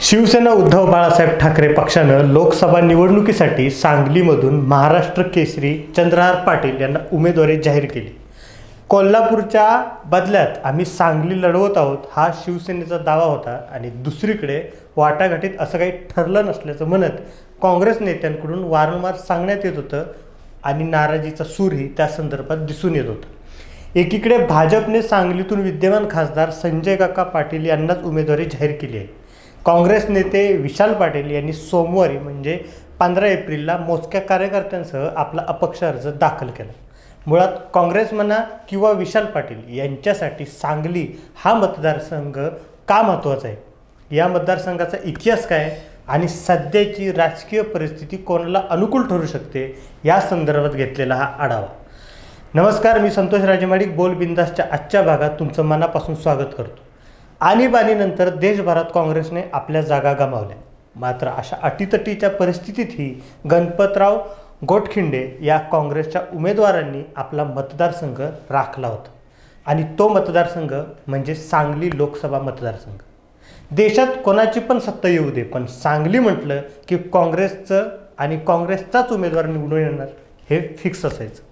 शिवसेना उद्धव बाळासाहेब ठाकरे पक्षानं लोकसभा निवडणुकीसाठी सांगलीमधून महाराष्ट्र केसरी चंद्रहार पाटील यांना उमेदवारी जाहीर केली। कोल्हापूरच्या बदल्यात आम्ही सांगली लढवत आहोत हा शिवसेनेचा दावा होता आणि दुसरीकडे वाटाघाटीत असं काही ठरलं नसल्याचं म्हणत काँग्रेस नेत्यांकडून वारंवार सांगण्यात येत होतं आणि नाराजीचा सूरही त्या संदर्भात दिसून येत होता। एकीकडे भाजपने सांगलीतून विद्यमान खासदार संजय काका पाटील यांनाच उमेदवारी जाहीर केली आहे। काँग्रेस नेते विशाल पाटील यांनी सोमवारी म्हणजे 15 एप्रिलला मोजक्या कार्यकर्त्यांसह आपला अपक्ष अर्ज दाखल केला। मुळात काँग्रेस म्हणा किंवा विशाल पाटील यांच्यासाठी सांगली हा मतदारसंघ का महत्त्वाचा आहे, या मतदारसंघाचा इतिहास काय आणि सध्याची राजकीय परिस्थिती कोणाला अनुकूल ठरू शकते या संदर्भात घेतलेला हा आढावा। नमस्कार, मी संतोष राजेमाडिक बोल बिंदासच्या आजच्या भागात तुमचं मनापासून स्वागत करतो। आणीबाणीनंतर देशभरात काँग्रेसने आपल्या जागा गमावल्या, मात्र अशा अटीतटीच्या परिस्थितीतही गणपतराव गोटखिंडे या काँग्रेसच्या उमेदवारांनी आपला मतदारसंघ राखला होता आणि तो मतदारसंघ म्हणजे सांगली लोकसभा मतदारसंघ। देशात कोणाची पण सत्ता येऊ दे, पण सांगली म्हटलं की काँग्रेसचं आणि काँग्रेसचाच उमेदवार निवडून येणार हे फिक्स असायचं।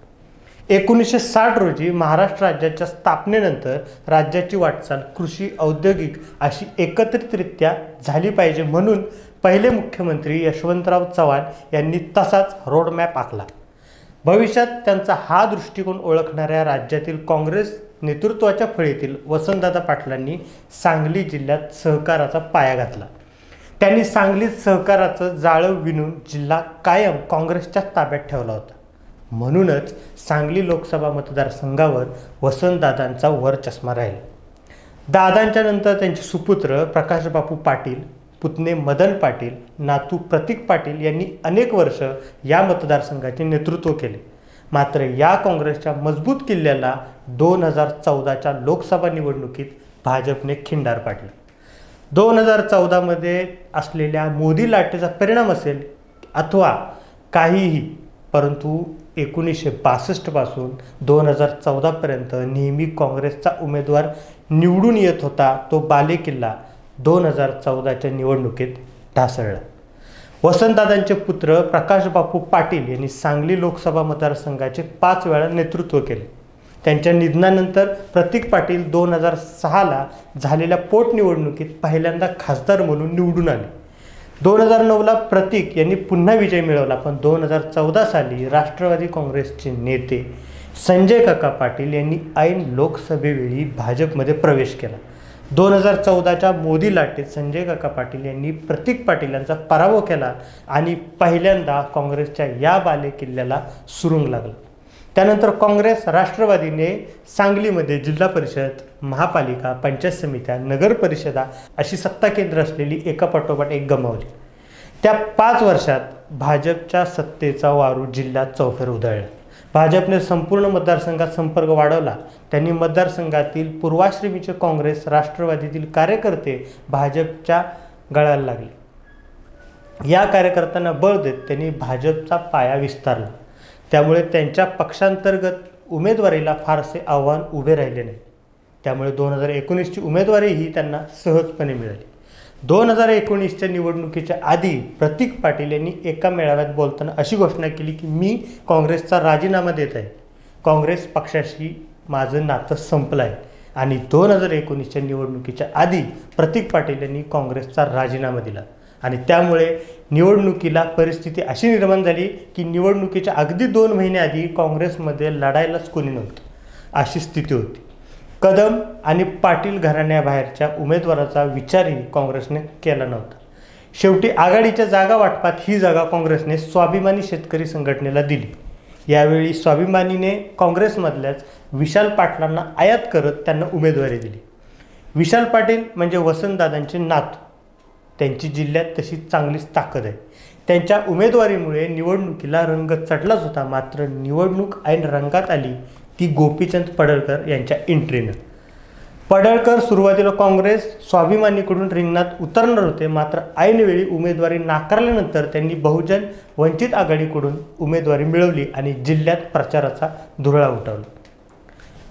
1960 रोजी महाराष्ट्र राज्याच्या स्थापनेनंतर राज्याची वाटचाल कृषी औद्योगिक अशी एकत्रितरित्या झाली पाहिजे म्हणून पहिले मुख्यमंत्री यशवंतराव चव्हाण यांनी तसाच रोडमॅप आखला। भविष्यात त्यांचा हा दृष्टिकोन ओळखणाऱ्या राज्यातील काँग्रेस नेतृत्वाच्या फळीतील वसंतदादा पाटलांनी सांगली जिल्ह्यात सहकाराचा पाया घातला। त्यांनी सांगलीत सहकाराचं जाळं विणून जिल्हा कायम काँग्रेसच्या ताब्यात ठेवला होता। म्हणूनच सांगली लोकसभा मतदारसंघावर वसंतदादांचा वरचष्मा राहिला। दादांच्या नंतर त्यांचे सुपुत्र प्रकाशबापू पाटील, पुतणे मदन पाटील, नातू प्रतीक पाटील यांनी अनेक वर्ष या मतदारसंघाचे नेतृत्व केले। मात्र या काँग्रेसच्या मजबूत किल्ल्याला 2014च्या लोकसभा निवडणुकीत भाजपने खिंडार पाडले। 2014 मध्ये असलेल्या मोदी लाटेचा परिणाम असेल अथवा काहीही, परंतु 1962 पासून 2014 पर्यंत नेहमी काँग्रेसचा उमेदवार निवडून येत होता तो बालेकिल्ला 2014च्या निवडणुकीत ढासळला। वसंतदादांचे पुत्र प्रकाशबापू पाटील यांनी सांगली लोकसभा मतदारसंघाचे 5 वेळा नेतृत्व केले। त्यांच्या निधनानंतर प्रतीक पाटील 2006ला झालेल्या पोटनिवडणुकीत पहिल्यांदा खासदार म्हणून निवडून आले। 2009ला प्रतीक यांनी पुन्हा विजय मिळवला, पण 2014 साली राष्ट्रवादी काँग्रेसचे नेते संजय काका पाटील यांनी ऐन लोकसभेवेळी भाजपमध्ये प्रवेश केला। 2014च्या मोदी लाटेत संजय काका पाटील यांनी प्रतीक पाटील यांचा पराभव केला आणि पहिल्यांदा काँग्रेसच्या या बालेकिल्ल्याला सुरुंग लागला। त्यानंतर काँग्रेस राष्ट्रवादीने सांगलीमध्ये जिल्हा परिषद, महापालिका, पंचायत समित्या, नगर परिषदा अशी सत्ता केंद्र असलेली एकापाठोपाठ एक गमावली। त्या 5 वर्षात भाजपच्या सत्तेचा वारू जिल्ह्यात चौफेर उधळला। भाजपने संपूर्ण मतदारसंघात संपर्क वाढवला। त्यांनी मतदारसंघातील पूर्वाश्रमीचे काँग्रेस राष्ट्रवादीतील कार्यकर्ते भाजपच्या गळाला लागले। या कार्यकर्त्यांना बळ देत त्यांनी भाजपचा पाया विस्तारला। त्यामुळे त्यांच्या पक्षांतर्गत उमेदवारीला फारसे आव्हान उभे राहिले नाही। त्यामुळे 2019ची उमेदवारीही त्यांना सहजपणे मिळाली। 2019च्या निवडणुकीच्या आधी प्रतीक पाटील यांनी एका मेळाव्यात बोलताना अशी घोषणा केली की मी काँग्रेसचा राजीनामा देत आहे, काँग्रेस पक्षाशी माझं नातं संपलं आहे। आणि 2019च्या निवडणुकीच्या आधी प्रतीक पाटील यांनी काँग्रेसचा राजीनामा दिला आणि त्यामुळे निवडणुकीला परिस्थिती अशी निर्माण झाली की निवडणुकीच्या अगदी 2 महिन्याआधी काँग्रेसमध्ये लढायलाच कोणी नव्हतं अशी स्थिती होती। कदम आणि पाटील घराण्याबाहेरच्या उमेदवाराचा विचारही काँग्रेसने केला नव्हता। शेवटी आघाडीच्या जागा वाटपात ही जागा काँग्रेसने स्वाभिमानी शेतकरी संघटनेला दिली। यावेळी स्वाभिमानीने काँग्रेसमधल्याच विशाल पाटलांना आयात करत त्यांना उमेदवारी दिली। विशाल पाटील म्हणजे वसंतदादांचे नातू, त्यांची जिल्ह्यात तशी चांगलीच ताकद आहे। त्यांच्या उमेदवारीमुळे निवडणुकीला रंग चढलाच होता, मात्र निवडणूक ऐन रंगात आली ती गोपीचंद पडळकर यांच्या एंट्रीनं। पडळकर सुरुवातीला काँग्रेस स्वाभिमानीकडून रिंगणात उतरणार होते, मात्र ऐनवेळी उमेदवारी नाकारल्यानंतर त्यांनी बहुजन वंचित आघाडीकडून उमेदवारी मिळवली आणि जिल्ह्यात प्रचाराचा धुरळा उठवला।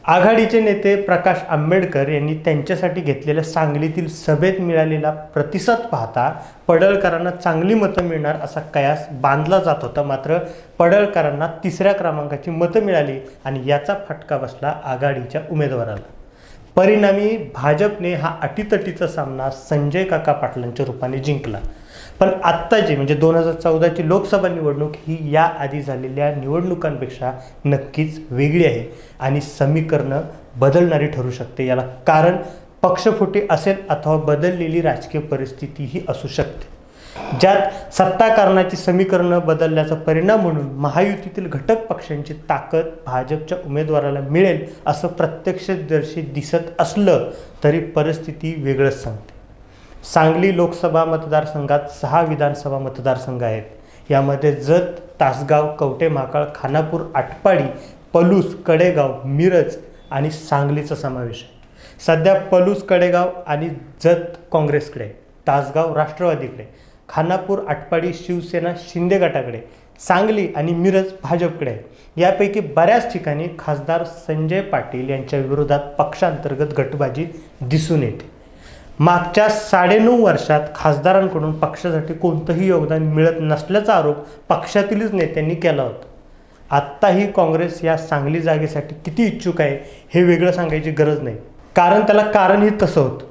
आघाडीचे नेते प्रकाश आंबेडकर यांनी त्यांच्यासाठी घेतलेल्या सांगलीतील सभेत मिळालेला प्रतिसाद पाहता पडळकरांना चांगली मतं मिळणार असा कयास बांधला जात होता. मात्र पडळकरांना 3ऱ्या क्रमांकाची मतं मिळाली आणि याचा फटका बसला आघाडीच्या उमेदवाराला. परिणामी भाजपने हा अटीतटीचा सामना संजय काका पाटलांच्या रूपाने जिंकला. पण आत्ताची म्हणजे 2014ची लोकसभा निवडणूक ही याआधी झालेल्या निवडणुकांपेक्षा नक्कीच वेगळी आहे आणि समीकरणं बदलणारी ठरू शकते. याला कारण पक्षफुटी असेल अथवा बदललेली राजकीय परिस्थितीही असू शकते, ज्यात सत्ताकारणाची समीकरणं बदलल्याचा परिणाम म्हणून महायुतीतील घटक पक्षांची ताकद भाजपच्या उमेदवाराला मिळेल असं प्रत्यक्षदर्शी दिसत असलं तरी परिस्थिती वेगळंच सांगते. सांगली लोकसभा मतदारसंघात 6 विधानसभा मतदारसंघ आहेत. यामध्ये जत, तासगाव, कवठे महांकाळ, खानापूर, आटपाडी, पलूस, कडेगाव, मिरज आणि सांगलीचा समावेश आहे. सध्या पलूस, कडेगाव आणि जत काँग्रेसकडे, तासगाव राष्ट्रवादीकडे, खानापूर, आटपाडी शिवसेना शिंदे गटाकडे, सांगली आणि मिरज भाजपकडे आहे. यापैकी बऱ्याच ठिकाणी खासदार संजय पाटील यांच्या विरोधात पक्षांतर्गत गटबाजी दिसून येते. मागच्या 9.5 वर्षात खासदारांकडून पक्षासाठी कोणतंही योगदान मिळत नसल्याचा आरोप पक्षातीलच नेत्यांनी केला होता. आत्ताही काँग्रेस या सांगली जागेसाठी किती इच्छुक आहे हे वेगळं सांगायची गरज नाही, कारण त्याला कारणही तसं होतं.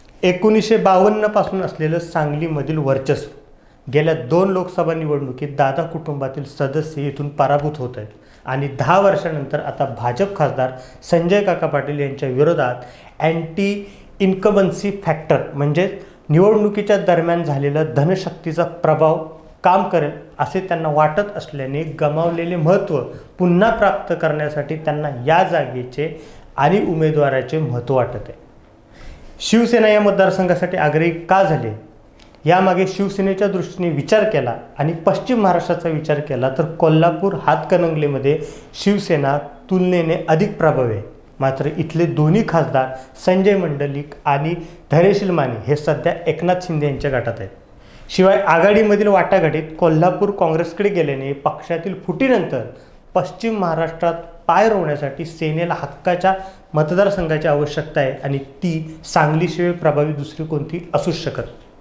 1952 पासून असलेलं सांगलीमधील वर्चस्व. गेल्या 2 लोकसभा निवडणुकीत दादा कुटुंबातील सदस्य इथून पराभूत होत आहेत आणि 10 वर्षानंतर आता भाजप खासदार संजय काका पाटील यांच्या विरोधात अँटी इन्कमन्सी फॅक्टर म्हणजे निवडणुकीच्या दरम्यान झालेला धनशक्तीचा प्रभाव काम करेल असे त्यांना वाटत असल्याने गमावलेले महत्त्व पुन्हा प्राप्त करण्यासाठी त्यांना या जागेचे आणि उमेदवाराचे महत्त्व वाटत आहे. शिवसेना या मतदारसंघासाठी आग्रही का झाले यामागे शिवसेनेच्या दृष्टीने विचार केला आणि पश्चिम महाराष्ट्राचा विचार केला तर कोल्हापूर हातकणंगलेमध्ये शिवसेना तुलनेने अधिक प्रभावी आहे. मात्र इथले दोन्ही खासदार संजय मंडलिक आणि धैर्यशील माने हे सध्या एकनाथ शिंदे यांच्या गटात आहेत. शिवाय आघाडीमधील वाटाघाटीत कोल्हापूर काँग्रेसकडे गेल्याने पक्षातील फुटीनंतर पश्चिम महाराष्ट्रात पाय रोवण्यासाठी सेनेला हक्काच्या मतदारसंघाची आवश्यकता आहे आणि ती सांगलीशिवाय प्रभावी दुसरी कोणती असूच शकत.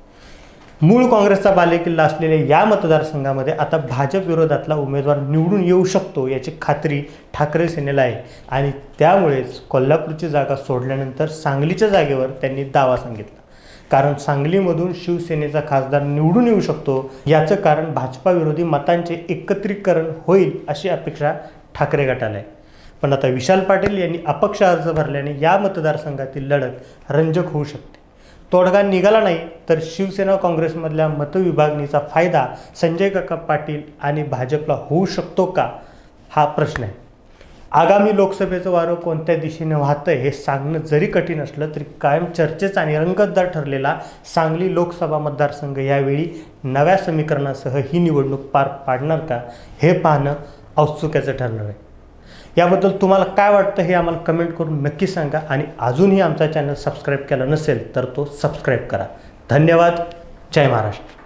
मूळ काँग्रेसचा बालेकिल्ला असलेल्या या मतदारसंघामध्ये आता भाजप विरोधातला उमेदवार निवडून येऊ शकतो याची खात्री ठाकरे सेनेला आहे आणि त्यामुळेच कोल्हापूरची जागा सोडल्यानंतर सांगलीच्या जागेवर त्यांनी दावा सांगितला. कारण सांगलीमधून शिवसेनेचा खासदार निवडून येऊ शकतो याचं कारण भाजपा विरोधी मतांचे एकत्रीकरण होईल अशी अपेक्षा ठाकरे गटाला आहे. पण आता विशाल पाटील यांनी अपक्ष अर्ज भरल्याने या मतदारसंघातील लढत रंजक होऊ शकते. तोडगा निघाला नाही तर शिवसेना काँग्रेसमधल्या मतविभागणीचा फायदा संजय काका पाटील आणि भाजपला होऊ शकतो का हा प्रश्न आहे. आगामी लोकसभेचं वारं कोणत्या दिशेने वाहतंय हे सांगणं जरी कठीण असलं तरी कायम चर्चेचा आणि रंगतदार ठरलेला सांगली लोकसभा मतदारसंघ यावेळी नव्या समीकरणासह ही निवडणूक पार पाडणार का हे पाहणं औत्सुक्याचं ठरणार आहे. याबद्दल तुम्हाला काय वाटतं हे आम्हाला कमेंट करून नक्की सांगा आणि अजूनही आमचा चॅनल सबस्क्राईब केला नसेल तर तो सबस्क्राईब करा. धन्यवाद. जय महाराष्ट्र.